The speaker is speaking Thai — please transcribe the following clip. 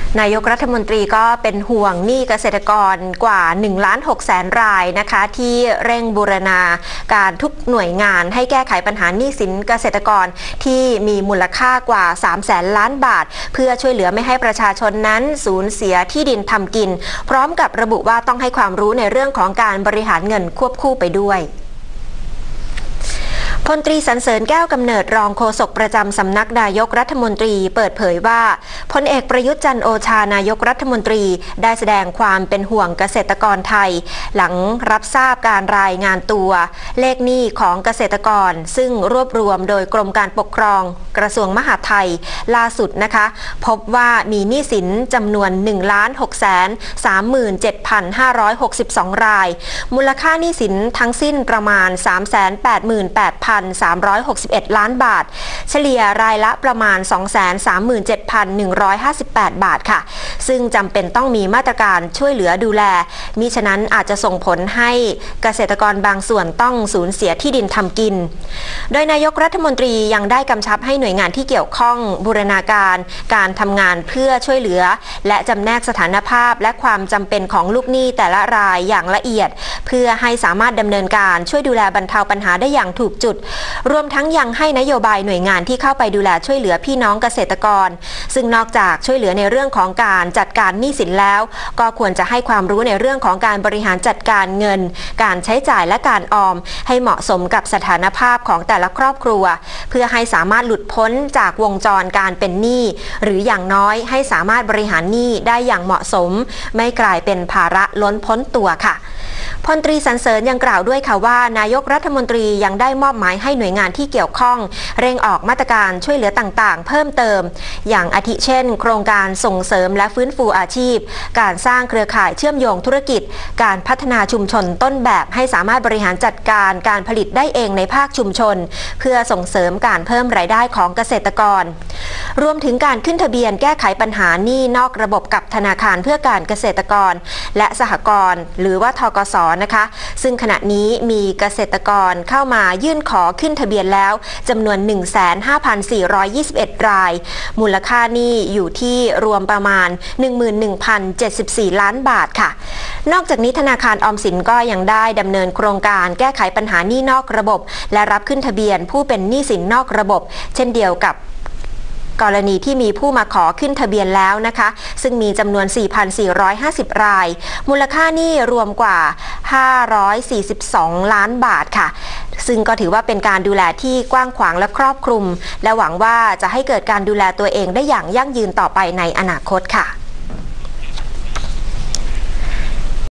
นายกรัฐมนตรีก็เป็นห่วงหนี้เกษตรกรกว่า 1,600,000 รายนะคะที่เร่งบูรณาการทุกหน่วยงานให้แก้ไขปัญหาหนี้สินเกษตรกรที่มีมูลค่ากว่า 300,000 ล้านบาทเพื่อช่วยเหลือไม่ให้ประชาชนนั้นสูญเสียที่ดินทำกินพร้อมกับระบุว่าต้องให้ความรู้ในเรื่องของการบริหารเงินควบคู่ไปด้วยพลตรีสรรเสริญแก้วกำเนิดรองโฆษกประจำสำนักนายกรัฐมนตรีเปิดเผยว่าพลเอกประยุทธ์จันทร์โอชานายกรัฐมนตรีได้แสดงความเป็นห่วงเกษตรกรไทยหลังรับทราบการรายงานตัวเลขหนี้ของเกษตรกรซึ่งรวบรวมโดยกรมการปกครองกระทรวงมหาดไทยล่าสุดนะคะพบว่ามีหนี้สินจำนวน 1,637,562 รายมูลค่าหนี้สินทั้งสิ้นประมาณ 388,361 ล้านบาทเฉลี่ยรายละประมาณ 237,158 บาทค่ะซึ่งจำเป็นต้องมีมาตรการช่วยเหลือดูแลมิฉะนั้นอาจจะส่งผลให้เกษตรกรบางส่วนต้องสูญเสียที่ดินทำกินโดยนายกรัฐมนตรียังได้กำชับให้หน่วยงานที่เกี่ยวข้องบูรณาการทำงานเพื่อช่วยเหลือและจำแนกสถานภาพและความจำเป็นของลูกหนี้แต่ละรายอย่างละเอียดเพื่อให้สามารถดำเนินการช่วยดูแลบรรเทาปัญหาได้อย่างถูกจุดรวมทั้งยังให้นโยบายหน่วยงานที่เข้าไปดูแลช่วยเหลือพี่น้องเกษตรกรซึ่งนอกจากช่วยเหลือในเรื่องของการจัดการหนี้สินแล้วก็ควรจะให้ความรู้ในเรื่องของการบริหารจัดการเงินการใช้จ่ายและการออมให้เหมาะสมกับสถานภาพของแต่ละครอบครัวเพื่อให้สามารถหลุดพ้นจากวงจรการเป็นหนี้หรืออย่างน้อยให้สามารถบริหารหนี้ได้อย่างเหมาะสมไม่กลายเป็นภาระล้นพ้นตัวค่ะพลตรีสรรเสริญยังกล่าวด้วยค่ะว่านายกรัฐมนตรียังได้มอบหมายให้หน่วยงานที่เกี่ยวข้องเร่งออกมาตรการช่วยเหลือต่างๆเพิ่มเติมอย่างอาทิเช่นโครงการส่งเสริมและฟื้นฟูอาชีพการสร้างเครือข่ายเชื่อมโยงธุรกิจการพัฒนาชุมชนต้นแบบให้สามารถบริหารจัดการการผลิตได้เองในภาคชุมชนเพื่อส่งเสริมการเพิ่มรายได้ของเกษตรกรรวมถึงการขึ้นทะเบียนแก้ไขปัญหาหนี้นอกระบบกับธนาคารเพื่อการเกษตรกรและสหกรณ์หรือว่าธกส.นะคะซึ่งขณะนี้มีเกษตรกรเข้ามายื่นขอขึ้นทะเบียนแล้วจำนวน 15,421 รายมูลค่าหนี้อยู่ที่รวมประมาณ 11,074 ล้านบาทค่ะนอกจากนี้ธนาคารออมสินก็ยังได้ดำเนินโครงการแก้ไขปัญหาหนี้นอกระบบและรับขึ้นทะเบียนผู้เป็นหนี้สินนอกระบบเช่นเดียวกับกรณีที่มีผู้มาขอขึ้นทะเบียนแล้วนะคะซึ่งมีจำนวน 4,450 รายมูลค่าหนี้รวมกว่า 542 ล้านบาทค่ะซึ่งก็ถือว่าเป็นการดูแลที่กว้างขวางและครอบคลุมและหวังว่าจะให้เกิดการดูแลตัวเองได้อย่างยั่งยืนต่อไปในอนาคตค่ะ